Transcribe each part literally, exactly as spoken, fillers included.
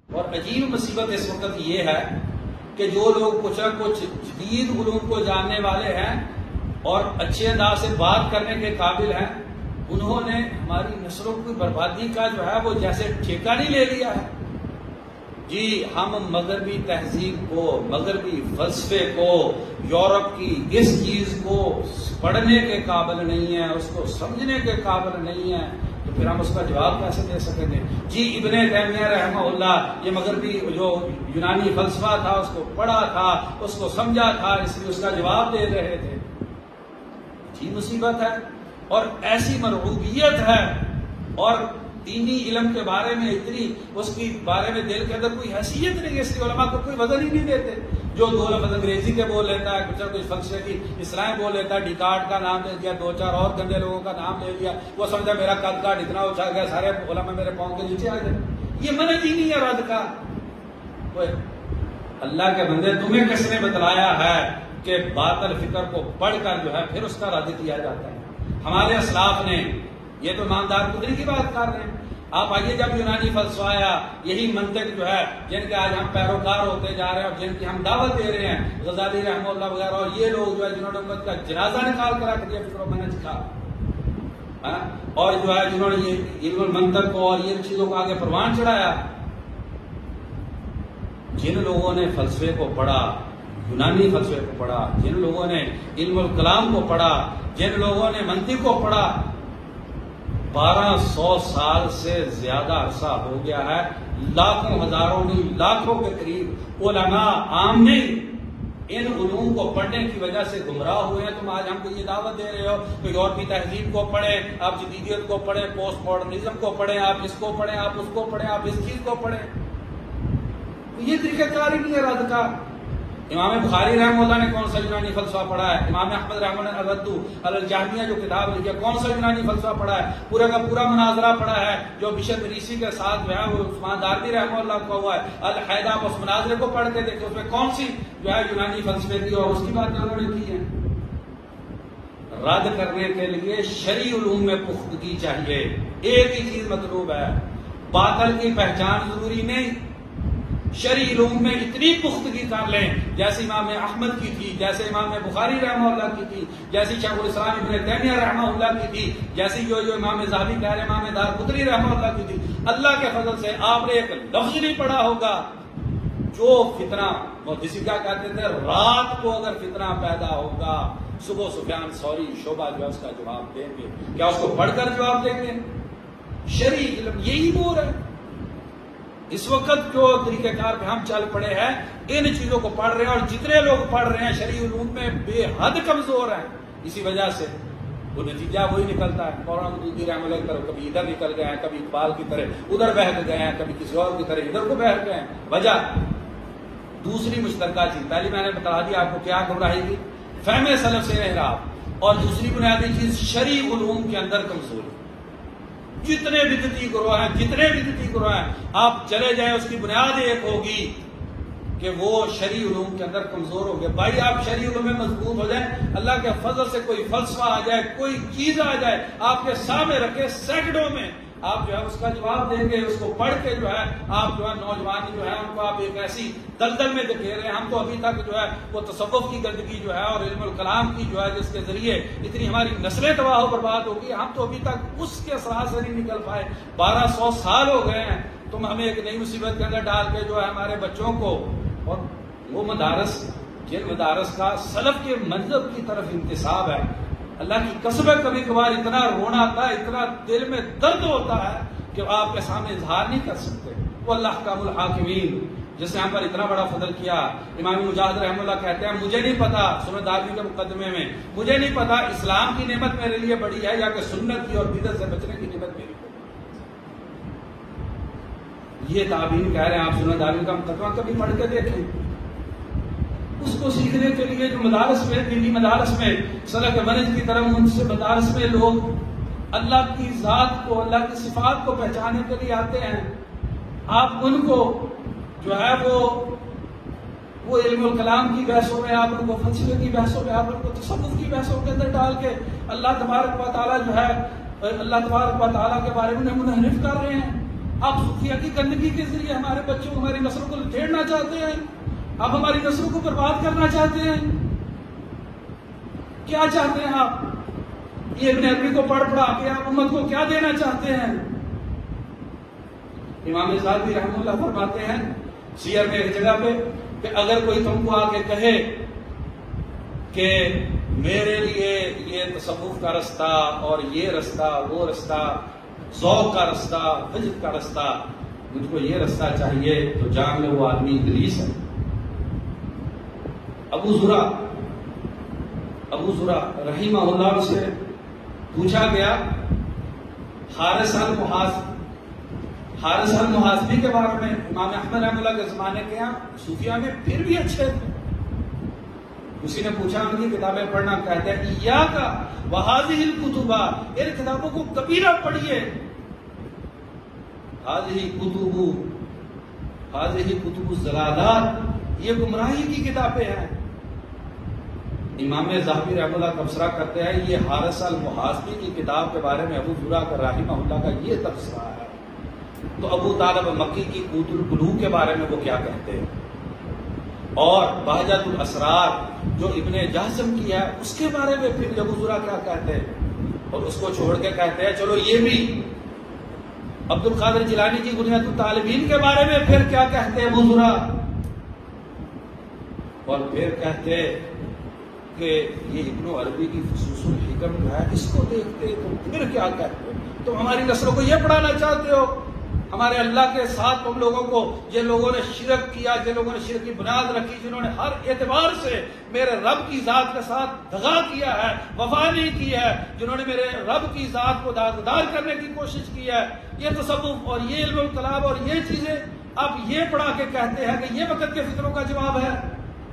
اور عجیب مصیبت اس وقت یہ ہے کہ جو لوگ کچھ نہ کچھ جدید علوم کو جاننے والے ہیں اور اچھے انداز سے بات کرنے کے قابل ہیں، انہوں نے ہماری نسلوں کی بربادی کا جو ہے وہ جیسے ٹھیکہ نہیں لے لیا ہے۔ جی ہم مغربی تہذیب کو، مغربی فلسفے کو، یورپ کی اس چیز کو پڑھنے کے قابل نہیں ہیں، اس کو سمجھنے کے قابل نہیں ہیں، تو پھر ہم اس کا جواب کیسے دے سکیں گے؟ جی ابن تیمیہ رحمہ اللہ یہ مغربی جو یونانی فلسفہ تھا اس کو پڑھا تھا، اس کو سمجھا تھا، اس لیے اس کا جواب دے رہے تھے۔ جی مصیبت ہے اور ایسی مرغوبیت ہے اور دینی علم کے بارے میں اتنی اس کی بارے میں دل کے اندر کوئی حیثیت نہیں ہے، اس لیے علماء کو کوئی وزن ہی نہیں دیتے۔ جو دو لفظ انگریزی کے بول لیتا ہے، کچھ کچھ فلسفے کی اصطلاحیں بول لیتا ہے، ڈیکارٹ کا نام لے دیا، دو چار اور گندے لوگوں کا نام لے لیا، وہ سمجھا میرا قد کاٹ اتنا اچھا گیا سارے علماء میرے پاؤں کے نیچے آ گئے۔ یہ منہج ہی نہیں ہے رد کا۔ اللہ کے بندے تمہیں کس نے بتلایا ہے کہ باطل فکر کو پڑھ کر جو ہے پھر اس کا رد کیا جاتا ہے؟ ہمارے اسلاف نے، یہ تو امامدار قدری کی بات کر رہے ہیں۔ آپ آئیے جب یونانی فلسفہ آیا، یہی منطق جو ہے جن کے آج ہم پیروکار ہوتے جا رہے ہیں اور جن کی ہم دعوت دے رہے ہیں، غزالی رحمہ اللہ وغیرہ، اور یہ لوگ جو ہے جنہوں نے امت کا جنازہ نکال کر رکھ دیا فکر و منہج کا، اور جو ہے جنہوں نے یہ علم المنطق کو اور یہ چیزوں کو آگے پروان چڑھایا، جن لوگوں نے فلسفے کو پڑھا، یونانی فلسفے کو پڑھا، جن لوگوں نے علم الکلام کو پڑھا، جن لوگوں نے منطق کو پڑھا، بارہ سو سال سے زیادہ عرصہ ہو گیا ہے، لاکھوں ہزاروں نہیں لاکھوں کے قریب علماء عام نہیں ان علوم کو پڑھنے کی وجہ سے گمراہ ہوئے ہیں۔ تم آج ہم کو یہ دعوت دے رہے ہو کہ یورپی تہذیب کو پڑھیں، آپ جدیدیت کو پڑھیں، پوسٹ ماڈرنزم کو پڑھیں، آپ اس کو پڑھیں، آپ اس کو پڑھیں، آپ اس چیز کو پڑھیں۔ یہ طریقہ کار ہی نہیں ہے رد کا۔ امام بخاری رحمہ اللہ نے کون سا یونانی فلسفہ پڑھا ہے؟ امام احمد رحمہ اللہ نے الرد علی الجہمیہ جو کتاب لکھی ہے کون سا یونانی فلسفہ پڑھا ہے؟ پورا کا پورا مناظرہ پڑھا ہے جو بشر مریسی کے ساتھ جو ہے وہ عثمان دارمی رحمہ اللہ کا ہوا ہے الحیدہ، اس مناظرے کو پڑھ کے دیکھو اس میں کون سی جو ہے یونانی فلسفے کی اور اس کی باتیں انہوں نے کی ہیں۔ رد کرنے کے لیے شرعی علوم میں پختگی چاہیے، ایک ہی چیز مطلوب ہے، باطل کی پہچان ضروری نہیں، شرعی علوم میں اتنی پختگی کر لیں جیسے امام احمد کی تھی، جیسے امام بخاری رحمہ اللہ کی تھی، جیسی شیخ الاسلام ابن تیمیہ رحمہ اللہ کی تھی، جیسی جو جو امام ذہبی کہہ رہے امام دار قطنی رحمہ اللہ کی تھی۔ اللہ کے فضل سے آپ نے ایک لفظ نہیں پڑھا ہوگا جو فتنہ، جسے کیا کہتے تھے، رات کو اگر فتنہ پیدا ہوگا صبح سفیان ثوری شعبہ جو ہے اس کا جواب دیں گے، کیا اس کو پڑھ کر جواب دیں گے؟ شرعی علم یہی نور ہے۔ اس وقت جو طریقہ کار پہ ہم چل پڑے ہیں ان چیزوں کو پڑھ رہے ہیں، اور جتنے لوگ پڑھ رہے ہیں شرعی علوم میں بے حد کمزور ہیں، اسی وجہ سے وہ نتیجہ وہی نکلتا ہے۔ مولانا مودودی رحمہ اللہ کی طرف کبھی ادھر نکل گئے ہیں، کبھی اقبال کی طرح ادھر بہک گئے ہیں، کبھی کسی اور کی طرح ادھر کو بہک گئے ہیں۔ وجہ دوسری مشترکہ چیز پہلی میں نے بتا دی آپ کو کیا گمراہی کی، فہم سلف سے انحراف، اور دوسری بنیادی چیز شرعی علوم کے اندر کمزوری۔ جتنے بدعتی گروہ ہیں جتنے بدعتی گروہ ہیں آپ چلے جائیں، اس کی بنیاد ایک ہوگی کہ وہ شرعی علوم کے اندر کمزور ہو گئے۔ بھائی آپ شرعی علوم میں مضبوط ہو جائیں، اللہ کے فضل سے کوئی فلسفہ آ جائے، کوئی چیز آ جائے آپ کے سامنے رکھے سینکڑوں میں، آپ جو ہے اس کا جواب دیں گے، اس کو پڑھ کے جو ہے آپ جو ہے نوجوان جو ہے ان کو آپ ایک ایسی دلدل میں دکھے رہے ہیں۔ ہم تو ابھی تک جو ہے وہ تصوف کی گندگی جو ہے اور علم الکلام کی جو ہے جس کے ذریعے اتنی ہماری نسلیں تباہ و برباد ہو گئی، ہم تو ابھی تک اس کے اثرات سے نہیں نکل پائے۔ بارہ سو سال ہو گئے ہیں، تم ہمیں ایک نئی مصیبت کے اندر ڈال کے جو ہے ہمارے بچوں کو، اور وہ مدارس جن مدارس کا سلف کے مذہب کی طرف انتساب ہے، اللہ کی قسم ہے کبھی کبھار اتنا رونا آتا ہے، اتنا دل میں درد ہوتا ہے کہ آپ کے سامنے اظہار نہیں کر سکتے۔ وہ اللہ احکام الحاکمین جس نے ہم پر اتنا بڑا فضل کیا۔ امام مجاہد رحمہ اللہ کہتے ہیں مجھے نہیں پتا، سنت دارمی کے مقدمے میں، مجھے نہیں پتا اسلام کی نعمت میرے لیے بڑی ہے یا کہ سنت کی اور بدعت سے بچنے کی نعمت میری بڑی ہے۔ یہ تابعین کہہ رہے ہیں، آپ سنت دارمی کا مقدمہ کبھی پڑھ کے دیکھیں، اس کو سیکھنے کے لیے جو مدارس میں دینی مدارس میں سلف منہج کی طرف ان سے مدارس میں لوگ اللہ کی ذات کو، اللہ کی صفات کو پہچاننے کے لیے آتے ہیں، آپ ان کو جو ہے وہ وہ علم الکلام کی بحثوں میں، آپ ان کو فلسفے کی بحثوں میں، آپ ان کو تصوف کی بحثوں کے اندر ڈال کے اللہ تبارک و تعالیٰ جو ہے اللہ تبارک و تعالیٰ کے بارے میں منحرف کر رہے ہیں۔ آپ صوفیہ کی گندگی کے ذریعے ہمارے بچوں کو، ہماری نسلوں کو لٹیڑنا چاہتے ہیں، آپ ہماری نسلوں کو برباد کرنا چاہتے ہیں. کیا چاہتے ہیں آپ؟ یہ ابن عربی کو پڑھ پڑھا کے آپ امت کو کیا دینا چاہتے ہیں؟ امام ذہبی رحمہ اللہ فرماتے ہیں سیر میں ایک جگہ پہ کہ اگر کوئی تم کو آ کے کہے کہ میرے لیے یہ تصوف کا رستہ اور یہ رستہ وہ رستہ، ذوق کا رستہ، وجد کا رستہ، مجھ کو یہ رستہ چاہیے، تو جان لو وہ آدمی ابلیس ہے. ابو زرع ابو زرع رحمہ اللہ سے پوچھا گیا حارث المحاسب حارث المحاسبی کے بارے میں. امام احمد رحمہ اللہ کے زمانے کے یہاں صوفیہ میں پھر بھی اچھے تھے. اسی نے پوچھا ان کی کتابیں پڑھنا، کہتے ہیں ایاک وہذہ الکتب، ان کتابوں کو کبھی نہ پڑھیے. ہذہ کتب ہذہ کتب الضلالات، یہ گمراہی کی کتابیں ہیں. امام ذہبی رحمہ اللہ تبصرہ کرتے ہیں یہ حارث المحاسبی کی کتاب کے بارے میں ابو زرع رحمہ اللہ کا یہ تبصرہ ہے. تو ابو طالب مکی کی قوت القلوب کے بارے میں وہ کیا کہتے ہیں، اور بہجت الاسرار جو ابن جہزم کی ہے اس کے بارے میں پھر ابو زرع کیا کہتے ہیں، اور اس کو چھوڑ کے کہتے ہیں چلو یہ بھی عبد القادر جیلانی کی بنیاد الطالبین کے بارے میں پھر کیا کہتے ہیں ابو زرع، اور پھر کہتے کہ یہ ابن عربی کی فصوص الحکم جو ہے اس کو دیکھتے تو پھر کیا کہتے ہیں، تم ہماری نسلوں کو یہ پڑھانا چاہتے ہو. ہمارے اللہ کے ساتھ تم لوگوں کو، جن لوگوں نے شرک کیا، جن لوگوں نے شرک کی بنیاد رکھی، جنہوں نے ہر اعتبار سے میرے رب کی ذات کے ساتھ دغا کیا ہے، وفا نہیں کی ہے، جنہوں نے میرے رب کی ذات کو داغدار کرنے کی کوشش کی ہے، یہ تصوف اور یہ علم الکلام اور یہ چیزیں آپ یہ پڑھا کے کہتے ہیں کہ یہ وقت کے فطروں کا جواب ہے.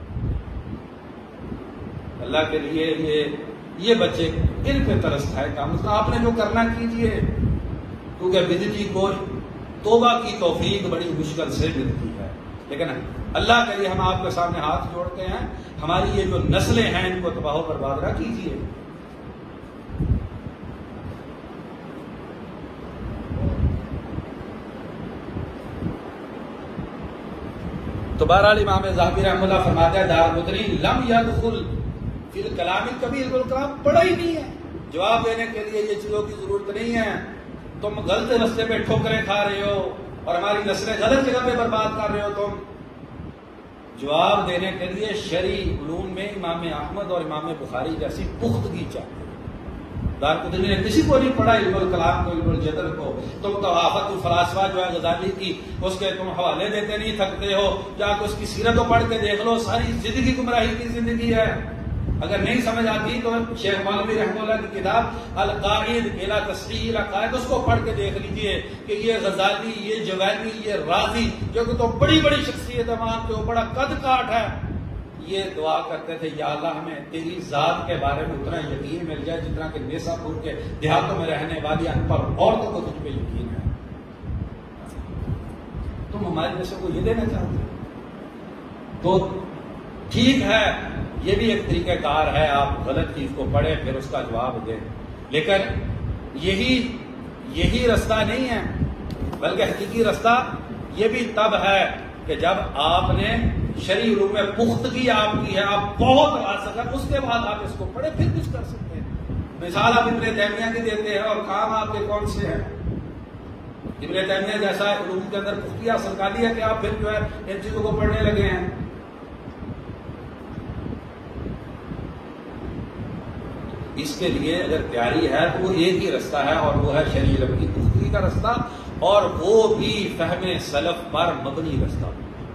اللہ کے لیے یہ یہ بچے ان پہ ترس کھائے کام، آپ نے جو کرنا کیجئے، کیونکہ بدعتی کو توبہ کی توفیق بڑی مشکل سے ملتی ہے. لیکن اللہ کے لیے ہم آپ کے سامنے ہاتھ جوڑتے ہیں، ہماری یہ جو نسلیں ہیں ان کو تباہ و برباد نہ کیجیے. تو بہرحال امام ذہبی رحمہ اللہ فرماتے ہیں دارقطنی لم یدخل فی الکلام کبھی علم الکلام پڑھا ہی نہیں ہے. جواب دینے کے لیے یہ چیزوں کی ضرورت نہیں ہے. تم غلط رستے پہ ٹھوکریں کھا رہے ہو اور ہماری نسلیں غلط جگہ پہ برباد کر رہے ہو. تم جواب دینے کے لیے شرعی علوم میں امام احمد اور امام بخاری جیسی پختگی چاہیے. دارقطنی نے کسی کو نہیں پڑھا علم الکلام کو، علم الجدل کو. تم تو آفت الفلاسفہ جو ہے غزالی کی، اس کے تم حوالے دیتے نہیں تھکتے ہو. جا کے اس کی سیرت کو پڑھ کے دیکھ لو، ساری زندگی گمراہی کی زندگی ہے. اگر نہیں سمجھ آتی تو شیخ مولوی رحمہ اللہ کی کتاب القائد الی تصحیح العقائد اس کو پڑھ کے دیکھ لیجئے کہ یہ غزالی، یہ جوینی، یہ رازی جو کہ تو بڑی بڑی شخصیت ہے، وہاں پہ وہ بڑا قد کاٹ ہے، یہ دعا کرتے تھے یا اللہ ہمیں تیری ذات کے بارے میں اتنا یقین مل جائے جتنا کہ نیسا پور کے دیہاتوں میں رہنے والی ان پڑھ عورتوں کو تجھ پہ یقین ہے. تم ہمارے جیسے کو یہ دینا چاہتے تو ٹھیک ہے، یہ بھی ایک طریقہ کار ہے، آپ غلط چیز کو پڑھیں پھر اس کا جواب دیں، لیکن یہی یہی رستہ نہیں ہے. بلکہ حقیقی رستہ یہ بھی تب ہے کہ جب آپ نے شرعی علوم میں پختگی آپ کی ہے، آپ بہت راسخ ہیں، اس کے بعد آپ اس کو پڑھیں پھر کچھ کر سکتے ہیں. مثال آپ ابن تیمیہ کی دیتے ہیں اور کام آپ کے کون سے ہیں. ابن تیمیہ جیسا علوم کے اندر پختگی حاصل کر لی ہے کہ آپ پھر جو ہے ان چیزوں کو پڑھنے لگے ہیں. اس کے لیے اگر تیاری ہے تو وہ ایک ہی رستہ ہے اور وہ ہے شرعی علم کی پختگی کا رستہ، اور وہ بھی فہم سلف پر مبنی رستہ.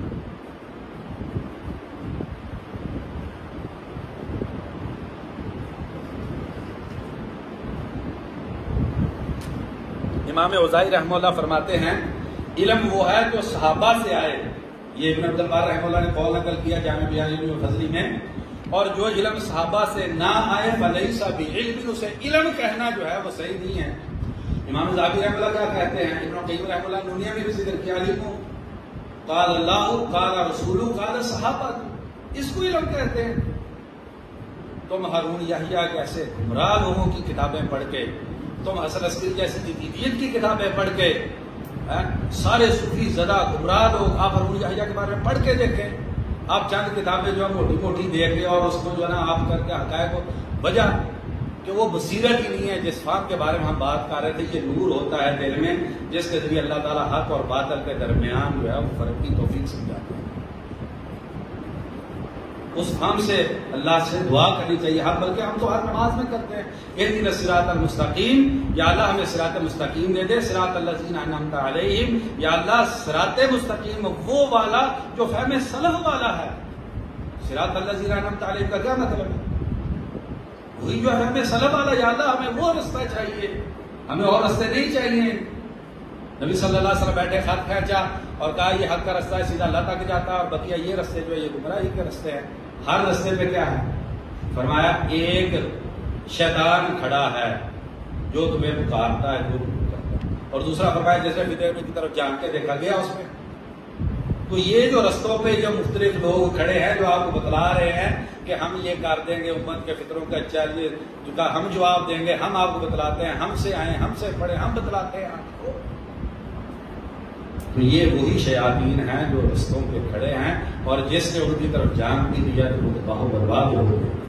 امام اوزاعی رحمہ اللہ فرماتے ہیں علم وہ ہے جو صحابہ سے آئے. یہ ابن عبد البر رحمہ اللہ نے قول نقل کیا جامع بیان علم و فضلی میں. اور جو علم صحابہ سے نہ آئے فلیس بعلم، اسے علم کہنا جو ہے وہ صحیح نہیں ہے. امام ذہبی رحمہ اللہ کیا کہتے ہیں، ابن قیم رحمہ اللہ نونیہ میں بھی ذکر کیا، علم قال اللہ قال رسول قال صحابہ، اس کو علم کہتے ہیں. تم ہارون یحییٰ جیسے گمراہ لوگوں کی کتابیں پڑھ کے، تم حسن عسکری جیسی جدیدیت کی کتابیں پڑھ کے سارے صوفی زدہ گمراہ لوگ، آپ حرون یحییٰ کے بارے میں پڑھ کے دیکھیں، آپ چند کتابیں جو ہے موٹی موٹی دیکھیں اور اس کو جو ہے نا آپ کر کے حقائق کو وجہ کہ وہ بصیرت ہی نہیں ہے جس فام کے بارے میں ہم بات کر رہے تھے. یہ نور ہوتا ہے دل میں جس کے ذریعے اللہ تعالیٰ حق اور باطل کے درمیان جو ہے وہ فرق کی توفیق سمجھاتے ہیں. اس فام سے اللہ سے دعا کرنی چاہیے، ہم بلکہ ہم تو ہر نماز میں کرتے ہیں اہدنا الصراط المستقیم، یا اللہ ہمیں صراط مستقیم دے دے، صراط الذین انعمت علیہم، یا اللہ صراط مستقیم وہ والا جو فہم سلف والا ہے. صراط الذین انعمت علیہم کا کیا مطلب ہے؟ وہی جو ہے ہمیں سلف والا، یا اللہ ہمیں وہ رستہ چاہیے، ہمیں اور رستے نہیں چاہیے. نبی صلی اللہ علیہ وسلم بیٹھے خط کھینچا اور کہا یہ حق کا رستہ ہے، سیدھا اللہ تک جاتا ہے، اور بقیہ یہ رستے جو ہے یہ گمراہی کے رستے ہیں. ہر رستے پہ کیا ہے؟ فرمایا ایک شیطان کھڑا ہے جو تمہیں پکارتا ہے، جو تمہیں پکارتا ہے، اور دوسرا فرمایا جیسے فطرت کی طرف جان کے دیکھا گیا اس میں. تو یہ جو رستوں پہ جو مختلف لوگ کھڑے ہیں جو آپ کو بتلا رہے ہیں کہ ہم یہ کر دیں گے امت کے فطروں کا چاہیے کا ہم جواب دیں گے، ہم آپ کو بتلاتے ہیں، ہم سے آئیں، ہم سے پڑھیں، ہم بتلاتے ہیں آپ کو. تو یہ وہی شیاطین ہیں جو رستوں پہ کھڑے ہیں، اور جس نے ان کی طرف جان بھی دیا تو وہ تباہ و برباد ہو گئے.